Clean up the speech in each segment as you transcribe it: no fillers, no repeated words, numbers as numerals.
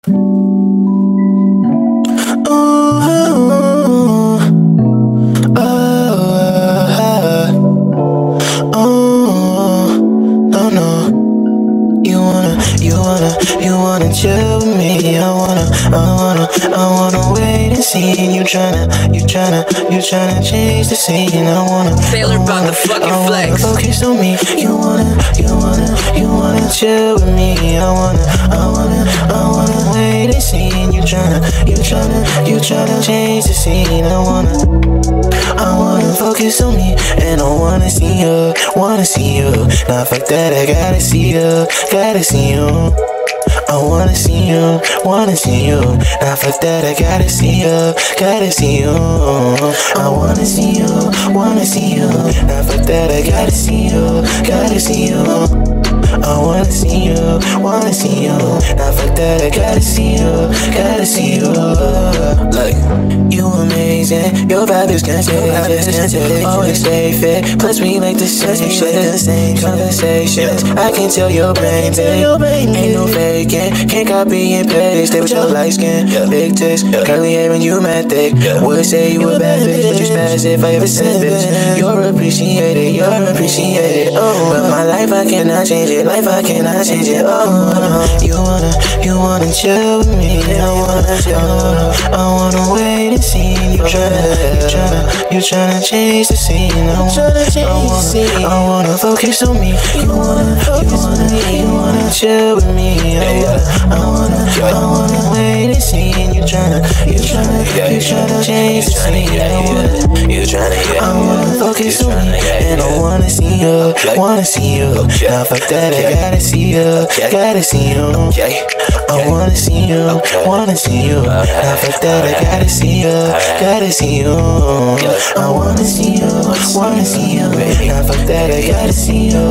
You wanna chill with me? I wanna wait and see. You tryna change the scene. Taylor about the fucking flex. Focus on me. You wanna chill with me? I wanna wait and see. You tryna change the scene. I wanna focus on me, and I wanna see you. Nah, fuck that, I gotta see you. I wanna see you. Nah, fuck that, I gotta see you. I wanna see you. Nah, fuck that, I gotta see you. I wanna see you. Nah, fuck that, I gotta see you. Look, you amazing. Your vibe is constant. Always stay fit. Plus we like the same shit. Conversations. I can tell your brain dead. Ain't no faking. Can't copy and paste. Stay with your light skin. Big tits. Curly hair and you mad thick. Would say you a bad bitch, but you spaz if I ever said bitch. You're appreciated. Oh, but my life I cannot change it. Oh, you wanna chill with me? I wanna wait and see. You tryna change the scene. I wanna focus on me. You wanna chill with me. I wanna wait and see. You tryna change the scene. I wanna focus on me, and I wanna see you. Now fuck that, I gotta see you. I wanna see you. Now fuck that, I gotta see you. I wanna see you. Now fuck that, I gotta see you.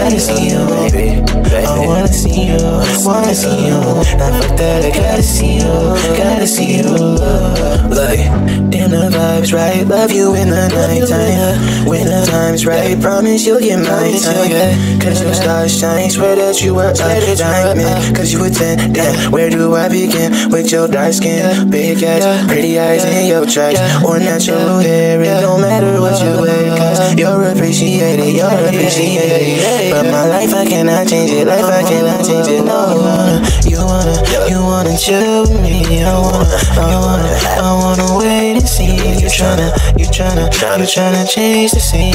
I wanna see you. Now fuck that, I gotta see you. Like, damn, the vibes right. Love you in the nighttime. When the time's right, promise you'll get my time. Cause your stars shine. Swear that you were a diamond. Cause you a 10. Damn, where do I begin? With your dark skin, big eyes, pretty eyes, and your tracks. Or natural hair. It don't matter what you wear. Cause you're appreciated. But my life I cannot change it. No, you wanna chill with me. I wanna wait and see. You tryna change the scene.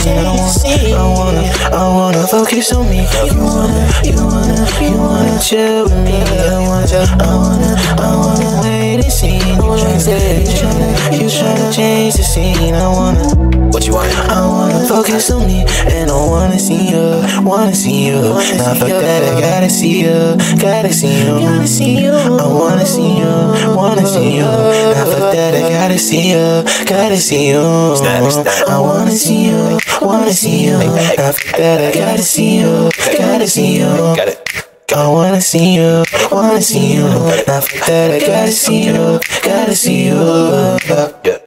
I wanna focus on me. You wanna chill with me. I wanna wait and see. You tryna change the scene. What you want? I wanna focus on me, and I wanna see you. Nah, fuck that, I gotta see you. I wanna see you. Nah, fuck that, I gotta see you. I wanna see you. Nah, fuck that, I gotta see you. Got it. I wanna see you. Nah, fuck that, I gotta see you. Yeah.